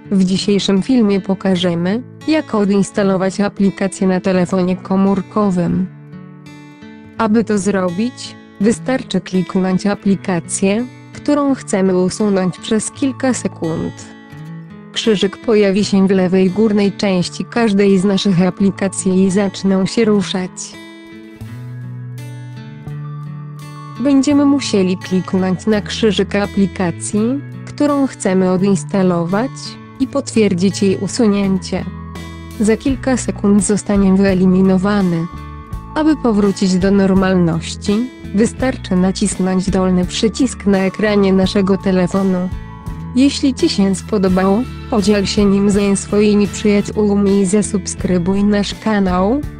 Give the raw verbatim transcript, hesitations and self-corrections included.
W dzisiejszym filmie pokażemy, jak odinstalować aplikację na telefonie komórkowym. Aby to zrobić, wystarczy kliknąć aplikację, którą chcemy usunąć przez kilka sekund. Krzyżyk pojawi się w lewej górnej części każdej z naszych aplikacji i zaczną się ruszać. Będziemy musieli kliknąć na krzyżyk aplikacji, którą chcemy odinstalować, i potwierdzić jej usunięcie. Za kilka sekund zostanie wyeliminowany. Aby powrócić do normalności, wystarczy nacisnąć dolny przycisk na ekranie naszego telefonu. Jeśli Ci się spodobało, podziel się nim ze swoimi przyjaciółmi i zasubskrybuj nasz kanał.